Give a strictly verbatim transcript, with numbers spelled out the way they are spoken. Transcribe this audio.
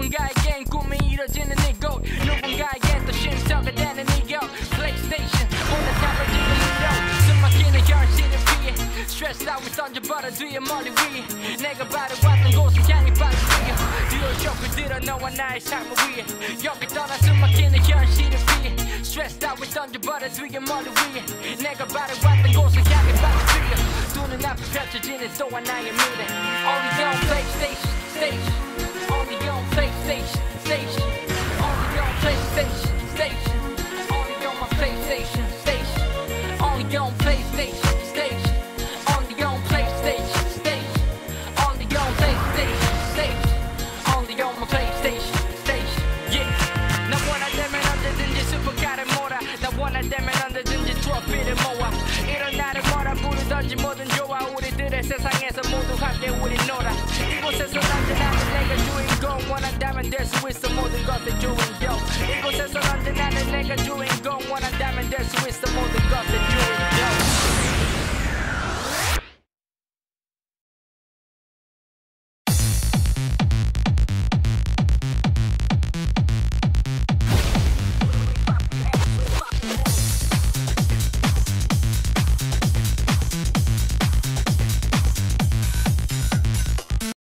누군가에겐 꿈이 이뤄지는 이곳 누군가에겐 또 쉼터가 되는 이곳 플레이스테이션 오늘 사라지는 이곳 숨막히는 현실을 피해 스트레스 아웃 던져버려 뒤에 머리 위에 내가 바라왔던 곳을 향해 빨리 뛰어 듀얼 쇼크 들어 너와 나의 삶을 위해 여기 떠나 숨막히는 현실을 피해 스트레스 아웃 던져버려 뒤에 머리 위에 내가 바라왔던 곳을 향해 빨리 뛰어 두 눈앞에 펼쳐지는 또 하나의 미래 Only on PlayStation Station Only on PlayStation Station Only on PlayStation Station Only on my PlayStation Station Only on PlayStation Station Only on PlayStation Station Only on PlayStation Station Only on my PlayStation Station Yeah 나 원한다면 언제든지 슈퍼카를 몰아 나 원한다면 언제든지 트로피를 모아 이런 나를 뭐라 부르던지 뭐든 좋아 우리들의 세상에서 모두 함께 우리 놀아 이곳에서 언제나 내가 주인공 원한다면 될 수 있어 모든 것의 주인공 이곳에서 언제나 내가 주인공